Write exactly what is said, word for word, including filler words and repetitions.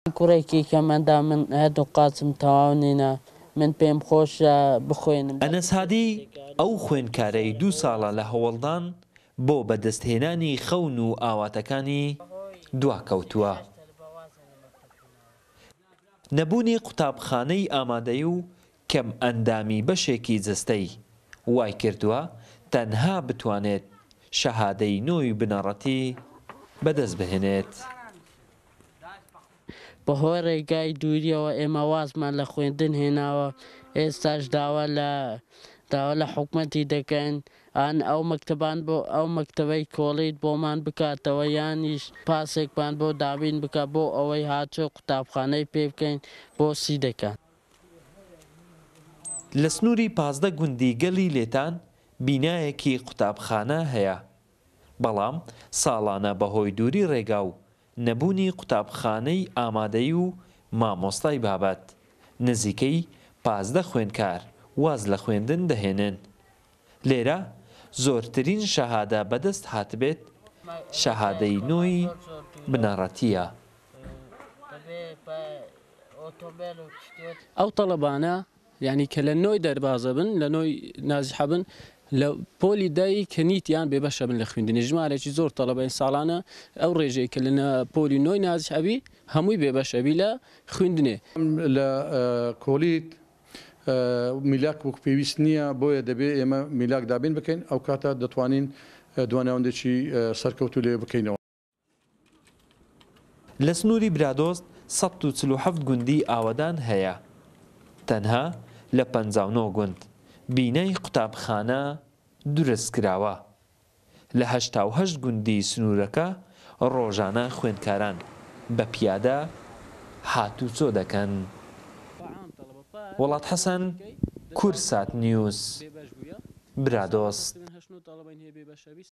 کوڕێکی کەمەندا من هەردوو قاچم تەواو نینە من پێم خۆشە بخوێنم. ئەنەس هادی ئەو خوێندکارەی دوو ساڵە لە هەوڵدان بۆ بەدەستهێنانی خەون و ئاواتەکانی دواکەوتووە. نەبوونی قوتابخانەی ئامادەی و کەم ئەندامی بەشێکی جستەی وای کردووە تەنها بتوانێت شەهادەی نۆی بنەڕەتی بەدەست بهێنێت. بەهۆی ڕێگای دووریەوە ئێمە وازمان لە خوێندن هێناوە، ئێستاش داوا لە داوا لە حکوومەتی دەکەن ئان ئەو مەکتەبان بۆ ئەو مەکتەبەی کۆڵیت بۆمان بکاتەوە یانیش پاسێکمان بۆ دابین بکە بۆ ئەوەی هاتووە قوتابخانەی پێ بکەین بۆ سی دەکەن. لە سنووری پازدە گوندی گەلی لێتان بینایەکی قوتابخانە هەیە، بەڵام ساڵانە بەهۆی دووری ڕێگا و نەبوونی قوتابخانەی ئامادەی و مامۆستای بابەت نزیکەی پازدە خوێندکار واز لە خوێندن دەهێنن. لێرە زۆرترین شەهادە بەدەست هاتبێت شەهادەی نۆی بنەڕەتیە. ئەو تەڵەبانە یعنی کە لە نۆی دەربازە بن لە نۆی نازیحە بن لە پۆلی دایی کە نیتیان بێبەشە بن لە خوێندنی ژمارێکی زۆر تەڵەبەی ساڵانە ئەو ڕێژەی کە لە پۆلی نۆی نازیحەبی هەمووی بێبەشەبی لە خوێندنێ. لە کۆلیت میلاک وەک پێویست نییە بۆیە دەبێت ئێمە میلاک دابین بکەین ئەو کاتە دەتوانین دوانەوەندێکی سەرکەوتو لێ بکەینەوە. لە سنووری برادۆست سەد و چل و حەفت گوندی ئاوەدان هەیە، تەنها لە پەنجا و نۆ گوند بینەی قوتابخانە دروست کراوە. لە هەشتا و هەشت گوندی سنوورەکە ڕۆژانە خوێندکاران بە پیادە هاتوچۆ دەکەن. وڵات حەسەن، کورسات نیوز، برادۆست.